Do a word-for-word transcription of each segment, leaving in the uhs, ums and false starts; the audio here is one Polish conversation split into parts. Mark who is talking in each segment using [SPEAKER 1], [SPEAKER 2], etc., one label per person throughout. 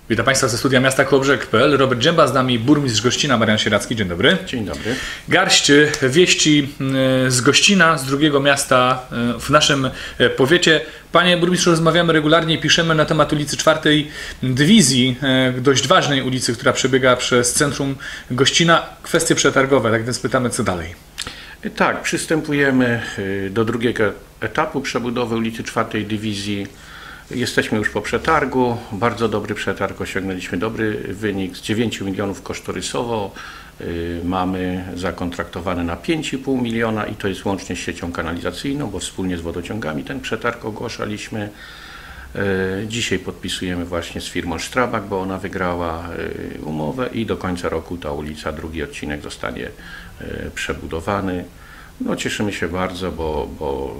[SPEAKER 1] Witam Państwa ze studia Miasta Kołobrzeg kropka p l. Robert Dzięba, z nami burmistrz Gościna, Marian Sieradzki. Dzień dobry.
[SPEAKER 2] Dzień dobry.
[SPEAKER 1] Garść wieści z Gościna, z drugiego miasta w naszym powiecie. Panie burmistrzu, rozmawiamy regularnie, piszemy na temat ulicy czwartej Dywizji, dość ważnej ulicy, która przebiega przez centrum Gościna. Kwestie przetargowe, tak więc pytamy, co dalej.
[SPEAKER 2] Tak, przystępujemy do drugiego etapu przebudowy ulicy czwartej Dywizji. Jesteśmy już po przetargu, bardzo dobry przetarg, osiągnęliśmy dobry wynik, z dziewięciu milionów kosztorysowo yy, mamy zakontraktowane na pięć i pół miliona i to jest łącznie z siecią kanalizacyjną, bo wspólnie z wodociągami ten przetarg ogłaszaliśmy. Yy, dzisiaj podpisujemy właśnie z firmą Strabag, bo ona wygrała yy, umowę i do końca roku ta ulica, drugi odcinek zostanie yy, przebudowany. No, cieszymy się bardzo, bo, bo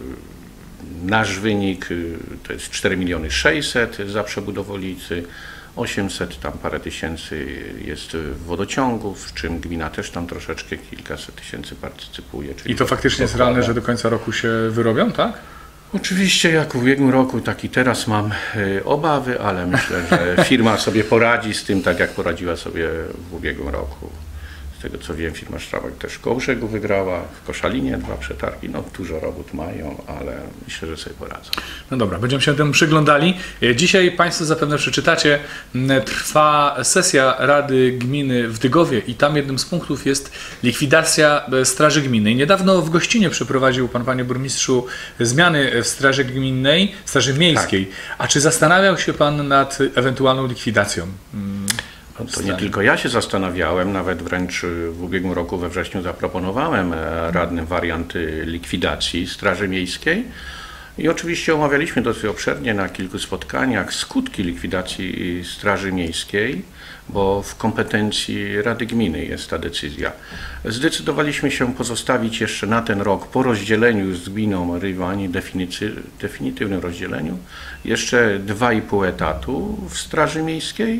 [SPEAKER 2] nasz wynik to jest cztery miliony sześćset za przebudowę ulicy, osiemset tam parę tysięcy jest wodociągów, w czym gmina też tam troszeczkę kilkaset tysięcy partycypuje.
[SPEAKER 1] I to faktycznie jest realne, że do końca roku się wyrobią, tak?
[SPEAKER 2] Oczywiście, jak w ubiegłym roku, tak i teraz mam obawy, ale myślę, że firma sobie poradzi z tym, tak jak poradziła sobie w ubiegłym roku. Z tego co wiem, firma Strabag też w Kołobrzegu wygrała, w Koszalinie dwa przetargi, no dużo robót mają, ale myślę, że sobie poradzą.
[SPEAKER 1] No dobra, będziemy się temu przyglądali. Dzisiaj Państwo zapewne przeczytacie, trwa sesja Rady Gminy w Dygowie i tam jednym z punktów jest likwidacja Straży Gminnej. Niedawno w Gościnie przeprowadził Pan, Panie Burmistrzu, zmiany w Straży Gminnej, Straży Miejskiej. Tak. A czy zastanawiał się Pan nad ewentualną likwidacją?
[SPEAKER 2] To nie tylko ja się zastanawiałem, nawet wręcz w ubiegłym roku we wrześniu zaproponowałem radnym wariant likwidacji Straży Miejskiej i oczywiście omawialiśmy dosyć obszernie na kilku spotkaniach skutki likwidacji Straży Miejskiej, bo w kompetencji Rady Gminy jest ta decyzja. Zdecydowaliśmy się pozostawić jeszcze na ten rok po rozdzieleniu z gminą Rywani, definitywnym rozdzieleniu, jeszcze dwa i pół etatu w Straży Miejskiej.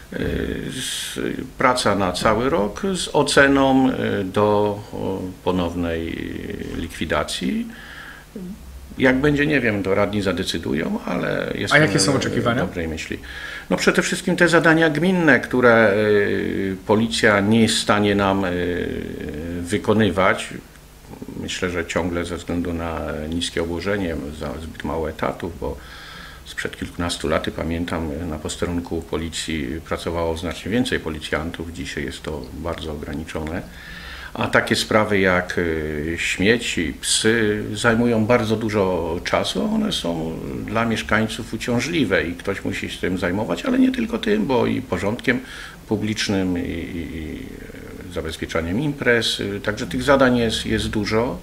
[SPEAKER 2] Praca na cały rok z oceną do ponownej likwidacji. Jak będzie, nie wiem, to radni zadecydują, ale jest.
[SPEAKER 1] A jakie są oczekiwania?
[SPEAKER 2] Dobrej myśli. No przede wszystkim te zadania gminne, które policja nie jest w stanie nam wykonywać. Myślę, że ciągle ze względu na niskie obłożenie, za zbyt mało etatów, bo sprzed kilkunastu lat, pamiętam, na posterunku policji pracowało znacznie więcej policjantów, dzisiaj jest to bardzo ograniczone. A takie sprawy jak śmieci, psy zajmują bardzo dużo czasu, one są dla mieszkańców uciążliwe i ktoś musi się tym zajmować, ale nie tylko tym, bo i porządkiem publicznym, i, i zabezpieczaniem imprez, także tych zadań jest, jest dużo.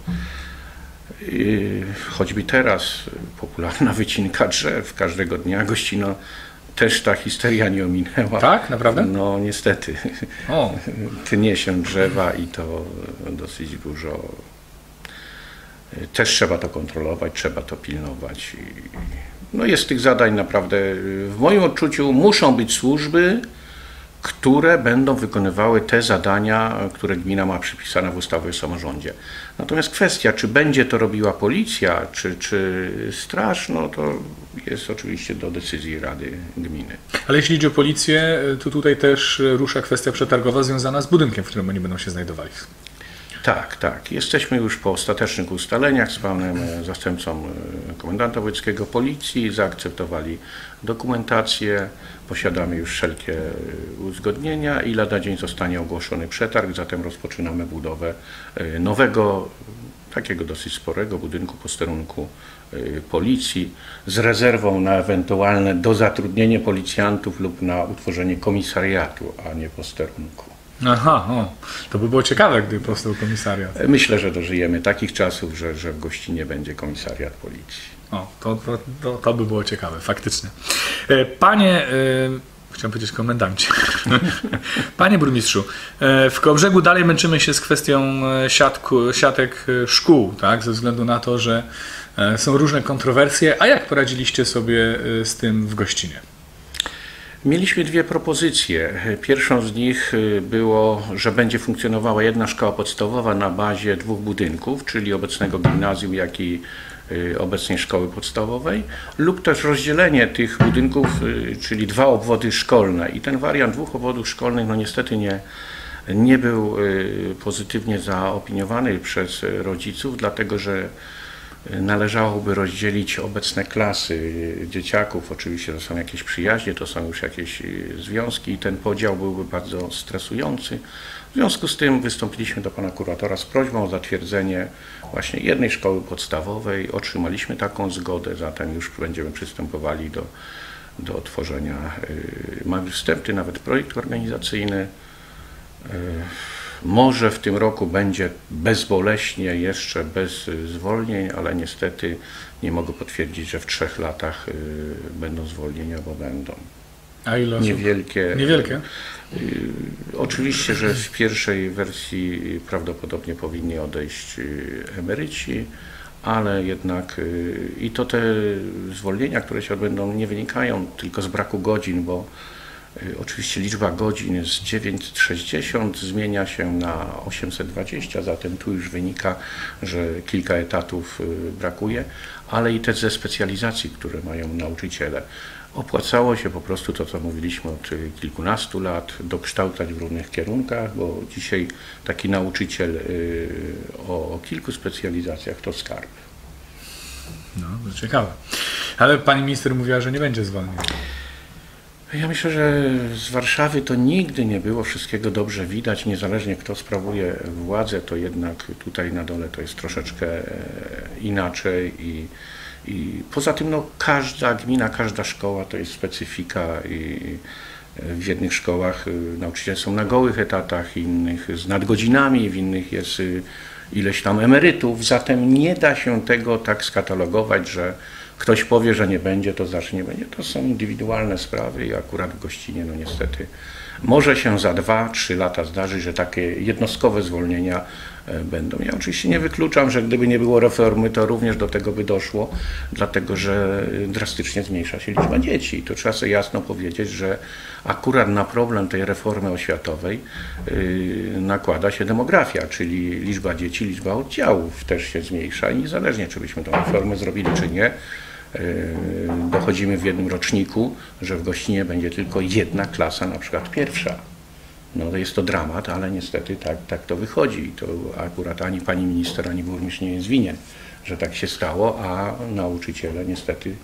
[SPEAKER 2] Choćby teraz popularna wycinka drzew każdego dnia, Gościno też ta histeria nie ominęła.
[SPEAKER 1] Tak? Naprawdę?
[SPEAKER 2] No niestety.
[SPEAKER 1] O.
[SPEAKER 2] Tnie się drzewa i to dosyć dużo. Też trzeba to kontrolować, trzeba to pilnować. No jest tych zadań naprawdę, w moim odczuciu muszą być służby, które będą wykonywały te zadania, które gmina ma przypisane w ustawie o samorządzie. Natomiast kwestia, czy będzie to robiła policja, czy, czy straż, no to jest oczywiście do decyzji Rady Gminy.
[SPEAKER 1] Ale jeśli idzie o policję, to tutaj też rusza kwestia przetargowa związana z budynkiem, w którym oni będą się znajdowali.
[SPEAKER 2] Tak, tak. Jesteśmy już po ostatecznych ustaleniach z panem zastępcą komendanta wojewódzkiego policji. Zaakceptowali dokumentację, posiadamy już wszelkie uzgodnienia i lada dzień zostanie ogłoszony przetarg, zatem rozpoczynamy budowę nowego, takiego dosyć sporego budynku posterunku policji z rezerwą na ewentualne dozatrudnienie policjantów lub na utworzenie komisariatu, a nie posterunku.
[SPEAKER 1] Aha, o, to by było ciekawe, gdyby powstał komisariat.
[SPEAKER 2] Myślę, że dożyjemy takich czasów, że, że w Gościnie będzie komisariat policji.
[SPEAKER 1] O, to, to, to, to by było ciekawe, faktycznie. Panie, yy, chciałem powiedzieć komendancie. Panie burmistrzu, w Kołobrzegu dalej męczymy się z kwestią siatku, siatek szkół, tak, ze względu na to, że są różne kontrowersje. A jak poradziliście sobie z tym w Gościnie?
[SPEAKER 2] Mieliśmy dwie propozycje. Pierwszą z nich było, że będzie funkcjonowała jedna szkoła podstawowa na bazie dwóch budynków, czyli obecnego gimnazjum, jak i obecnej szkoły podstawowej, lub też rozdzielenie tych budynków, czyli dwa obwody szkolne. I ten wariant dwóch obwodów szkolnych no niestety nie, nie był pozytywnie zaopiniowany przez rodziców, dlatego że należałoby rozdzielić obecne klasy dzieciaków. Oczywiście to są jakieś przyjaźnie, to są już jakieś związki i ten podział byłby bardzo stresujący. W związku z tym wystąpiliśmy do pana kuratora z prośbą o zatwierdzenie właśnie jednej szkoły podstawowej. Otrzymaliśmy taką zgodę, zatem już będziemy przystępowali do, do tworzenia, mamy wstępny nawet projekt organizacyjny. Może w tym roku będzie bezboleśnie, jeszcze bez zwolnień, ale niestety nie mogę potwierdzić, że w trzech latach będą zwolnienia, bo będą.
[SPEAKER 1] A ile osób?
[SPEAKER 2] Niewielkie.
[SPEAKER 1] Niewielkie?
[SPEAKER 2] Oczywiście, że w pierwszej wersji prawdopodobnie powinni odejść emeryci, ale jednak i to te zwolnienia, które się odbędą, nie wynikają tylko z braku godzin, bo oczywiście liczba godzin z dziewięćset sześćdziesiąt zmienia się na osiemset dwadzieścia, zatem tu już wynika, że kilka etatów brakuje, ale i te ze specjalizacji, które mają nauczyciele. Opłacało się po prostu to, co mówiliśmy od kilkunastu lat, dokształcać w różnych kierunkach, bo dzisiaj taki nauczyciel o, o kilku specjalizacjach to skarb.
[SPEAKER 1] No, to ciekawe. Ale pani minister mówiła, że nie będzie zwolnień.
[SPEAKER 2] Ja myślę, że z Warszawy to nigdy nie było wszystkiego dobrze widać, niezależnie kto sprawuje władzę, to jednak tutaj na dole to jest troszeczkę inaczej i, i poza tym no, każda gmina, każda szkoła to jest specyfika i w jednych szkołach nauczyciele są na gołych etatach, innych z nadgodzinami, w innych jest ileś tam emerytów, zatem nie da się tego tak skatalogować, że ktoś powie, że nie będzie, to znaczy nie będzie. To są indywidualne sprawy i akurat w Gościnie, no niestety, może się za dwa, trzy lata zdarzyć, że takie jednostkowe zwolnienia będą. Ja oczywiście nie wykluczam, że gdyby nie było reformy, to również do tego by doszło, dlatego że drastycznie zmniejsza się liczba dzieci. To trzeba sobie jasno powiedzieć, że akurat na problem tej reformy oświatowej yy, nakłada się demografia, czyli liczba dzieci, liczba oddziałów też się zmniejsza i niezależnie, czy byśmy tę reformę zrobili, czy nie, yy, dochodzimy w jednym roczniku, że w Gościnie będzie tylko jedna klasa, na przykład pierwsza. No to jest to dramat, ale niestety tak, tak to wychodzi i to akurat ani pani minister, ani burmistrz nie jest winien, że tak się stało, a nauczyciele niestety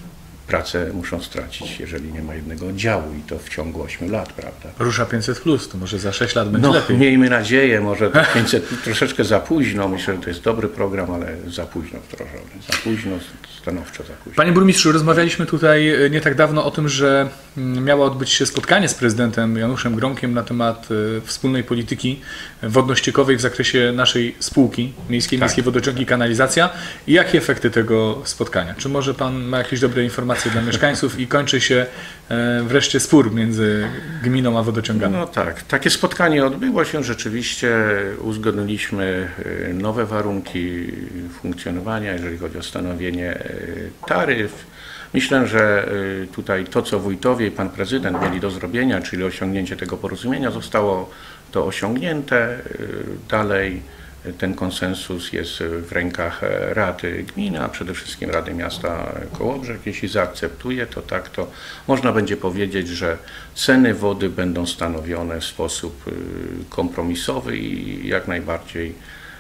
[SPEAKER 2] pracę muszą stracić, jeżeli nie ma jednego oddziału i to w ciągu ośmiu lat, prawda?
[SPEAKER 1] Rusza pięćset plus, to może za sześć lat będzie
[SPEAKER 2] no,
[SPEAKER 1] lepiej.
[SPEAKER 2] Miejmy nadzieję, może to pięćset troszeczkę za późno, myślę, że to jest dobry program, ale za późno wdrożony, za późno, stanowczo za późno.
[SPEAKER 1] Panie burmistrzu, rozmawialiśmy tutaj nie tak dawno o tym, że miało odbyć się spotkanie z prezydentem Januszem Gromkiem na temat wspólnej polityki wodno-ściekowej w zakresie naszej spółki miejskiej,
[SPEAKER 2] tak.
[SPEAKER 1] Miejskiej Wodociągi i Kanalizacja. I jakie efekty tego spotkania? Czy może pan ma jakieś dobre informacje dla mieszkańców i kończy się wreszcie spór między gminą a wodociągami?
[SPEAKER 2] No tak, takie spotkanie odbyło się, rzeczywiście uzgodniliśmy nowe warunki funkcjonowania, jeżeli chodzi o stanowienie taryf. Myślę, że tutaj to, co wójtowie i pan prezydent mieli do zrobienia, czyli osiągnięcie tego porozumienia, zostało to osiągnięte. Dalej ten konsensus jest w rękach Rady Gminy, a przede wszystkim Rady Miasta Kołobrzeg. Jeśli zaakceptuje, to tak, to można będzie powiedzieć, że ceny wody będą stanowione w sposób kompromisowy i jak najbardziej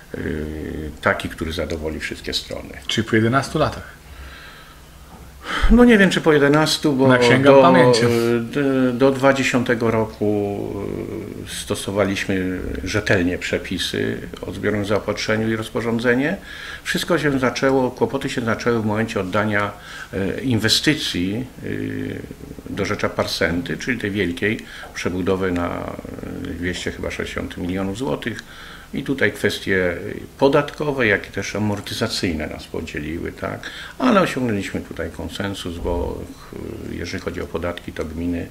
[SPEAKER 2] taki, który zadowoli wszystkie strony.
[SPEAKER 1] Czyli po jedenastu latach?
[SPEAKER 2] No nie wiem, czy po jedenastu, bo do, do dwa tysiące dwudziestego roku stosowaliśmy rzetelnie przepisy o zbiorowym zaopatrzeniu i rozporządzenie. Wszystko się zaczęło, kłopoty się zaczęły w momencie oddania inwestycji do rzecza Parsenty, czyli tej wielkiej przebudowy na dwieście chyba sześćdziesiąt milionów złotych. I tutaj kwestie podatkowe, jak i też amortyzacyjne nas podzieliły, tak? Ale osiągnęliśmy tutaj konsensus, bo jeżeli chodzi o podatki, to gminy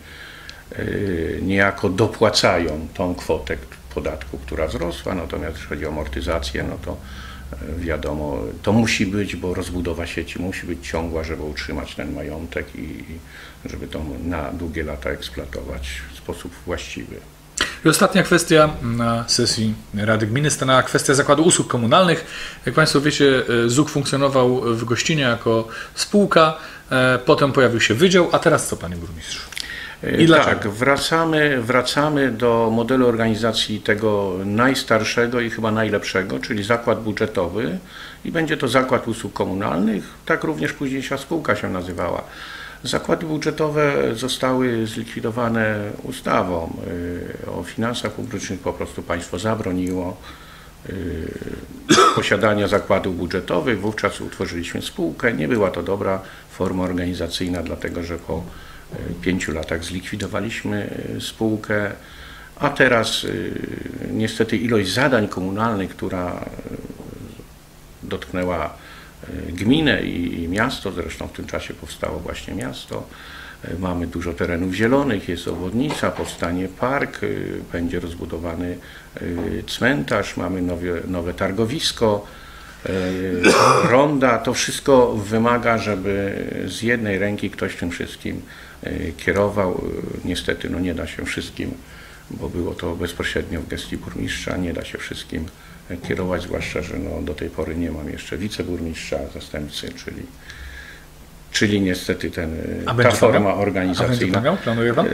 [SPEAKER 2] niejako dopłacają tą kwotę podatku, która wzrosła, natomiast jeżeli chodzi o amortyzację, no to wiadomo, to musi być, bo rozbudowa sieci musi być ciągła, żeby utrzymać ten majątek i żeby to na długie lata eksploatować w sposób właściwy.
[SPEAKER 1] I ostatnia kwestia na sesji Rady Gminy stanęła kwestia Zakładu Usług Komunalnych. Jak Państwo wiecie, Z U K funkcjonował w Gościnie jako spółka, potem pojawił się wydział, a teraz co, Panie Burmistrzu? I
[SPEAKER 2] tak, wracamy, wracamy do modelu organizacji tego najstarszego i chyba najlepszego, czyli zakład budżetowy i będzie to Zakład Usług Komunalnych, tak również późniejsza spółka się nazywała. Zakłady budżetowe zostały zlikwidowane ustawą o finansach publicznych, po prostu państwo zabroniło posiadania zakładów budżetowych, wówczas utworzyliśmy spółkę. Nie była to dobra forma organizacyjna, dlatego że po pięciu latach zlikwidowaliśmy spółkę, a teraz niestety ilość zadań komunalnych, która dotknęła gminę i miasto, zresztą w tym czasie powstało właśnie miasto, mamy dużo terenów zielonych, jest obwodnica, powstanie park, będzie rozbudowany cmentarz, mamy nowe, nowe targowisko, ronda, to wszystko wymaga, żeby z jednej ręki ktoś tym wszystkim kierował. Niestety no nie da się wszystkim, bo było to bezpośrednio w gestii burmistrza, nie da się wszystkim kierować, zwłaszcza, że no do tej pory nie mam jeszcze wiceburmistrza, zastępcy, czyli, czyli niestety ten, ta forma organizacyjna. A będzie pan miał? Planuje pan?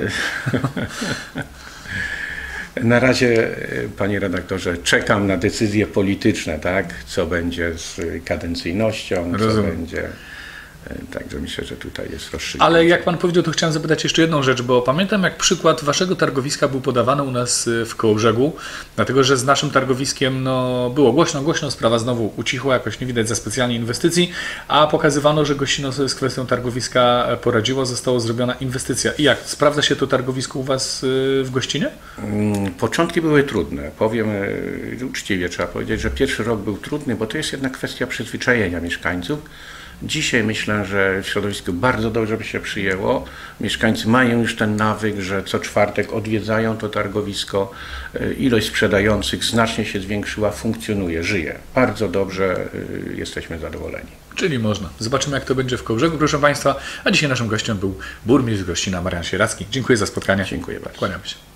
[SPEAKER 2] Na razie, panie redaktorze, czekam na decyzje polityczne, tak? Co będzie z kadencyjnością, Rozumiem. co będzie. Także myślę, że tutaj jest rozstrzygnięcie.
[SPEAKER 1] Ale jak pan powiedział, to chciałem zapytać jeszcze jedną rzecz, bo pamiętam, jak przykład waszego targowiska był podawany u nas w Kołobrzegu, dlatego że z naszym targowiskiem no, było głośno, głośno, sprawa znowu ucichła, jakoś nie widać za specjalnie inwestycji, a pokazywano, że Gościno sobie z kwestią targowiska poradziło, została zrobiona inwestycja. I jak? Sprawdza się to targowisko u was w Gościnie?
[SPEAKER 2] Początki były trudne. Powiem uczciwie, trzeba powiedzieć, że pierwszy rok był trudny, bo to jest jednak kwestia przyzwyczajenia mieszkańców. Dzisiaj myślę, że w środowisku bardzo dobrze by się przyjęło. Mieszkańcy mają już ten nawyk, że co czwartek odwiedzają to targowisko. Ilość sprzedających znacznie się zwiększyła, funkcjonuje, żyje. Bardzo dobrze, jesteśmy zadowoleni.
[SPEAKER 1] Czyli można. Zobaczymy, jak to będzie w Kołobrzegu, proszę Państwa. A dzisiaj naszym gościem był burmistrz Gościna Marian Sieracki. Dziękuję za spotkanie.
[SPEAKER 2] Dziękuję bardzo.
[SPEAKER 1] Kłaniamy się.